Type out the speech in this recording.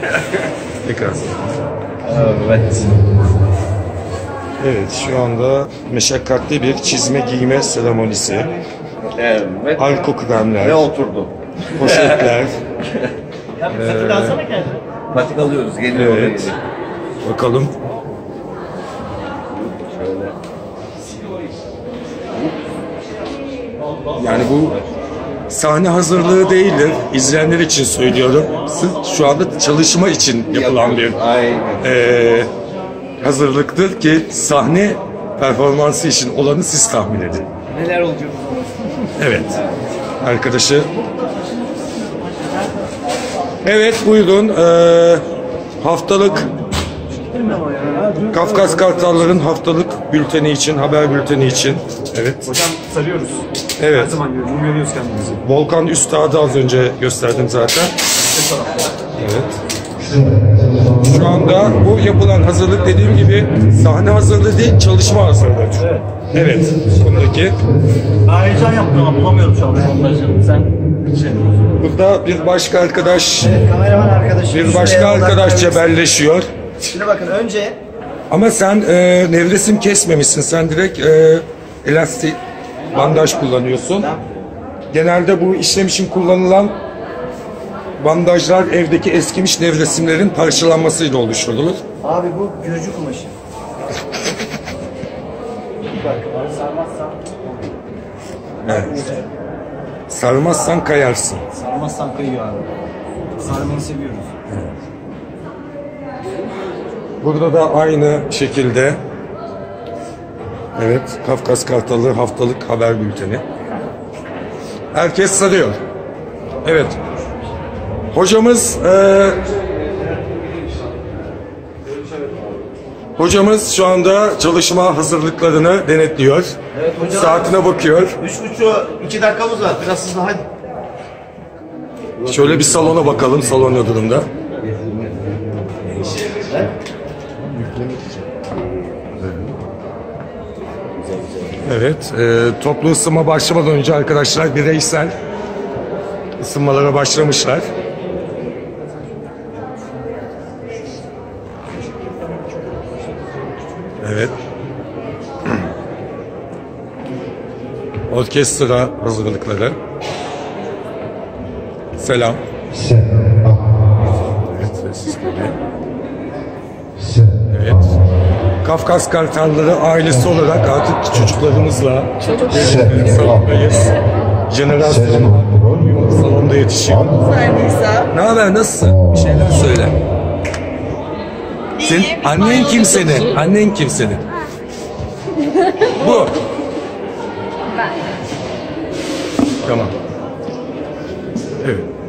Tekrar. Evet. Evet, şu anda meşakkatli bir çizme giyme seremonisi. Evet. Arko kremler, Ve oturdu. poşetler. Patik alsana kendini. Patik alıyoruz. Geliyor. Evet. Bakalım. Şöyle. Yani bu sahne hazırlığı değildir. İzleyenler için söylüyorum. Sırf şu anda çalışma için yapılan bir Aynen. hazırlıktır ki sahne performansı için olanı siz tahmin edin. Neler olacak? Evet. Arkadaşı. Evet, buyurun. Haftalık Kafkas Kartalların haftalık bülteni için, haber bülteni için. Evet. Hocam sarıyoruz. Her Evet. zaman gibi mumyalıyoruz kendimizi. Volkan Üstad'ı az önce gösterdim zaten. Evet. Şu anda bu yapılan hazırlık dediğim gibi sahne hazırlığı değil, çalışma hazırlığı. Evet. Bundaki. Heyecan yaptım ama bulamıyorum şu an montajını. Sen Burada bir başka arkadaş, Kameraman arkadaşım. bir başka arkadaş cebelleşiyor. Şimdi bakın önce Ama sen nevresim kesmemişsin. Sen direkt elastik bandaj kullanıyorsun. Genelde bu işlem için kullanılan bandajlar evdeki eskimiş nevresimlerin parçalanmasıyla oluşturulur. abi bu Gürcü kumaşı. Bak sarmazsam Evet. Sarmazsan kayarsın. sarmazsam kayıyor abi. Sarmayı seviyoruz. Burada da aynı şekilde evet, Kafkas Kartalı haftalık haber bülteni. Herkes sarıyor. Evet. Hocamız şu anda çalışma hazırlıklarını denetliyor. Evet hocam. Saatine bakıyor. 3,5 2 dakikamız var. Biraz hızlı hadi. Şöyle bir salona bakalım. Salon ne durumda? Evet. Toplu ısınma başlamadan önce arkadaşlar bireysel ısınmalara başlamışlar. Evet. Orkestra hazırlıkları. Selam. Evet, sessiz geliyor. Evet. Kafkas Kartalları ailesi olarak artık çocuklarımızla salondayız. Jenerasyon salonda yetişiyor. Ne haber, nasılsın? Bir şeyler söyle. Senin annen kim senin? Annen kim senin? Bu. Tamam. Evet.